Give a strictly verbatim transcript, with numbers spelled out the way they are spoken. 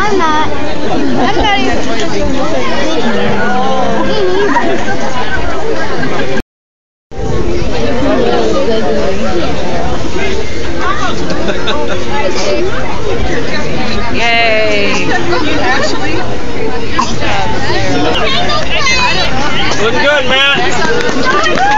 I'm not. I'm not even. Yay! Looking good, man.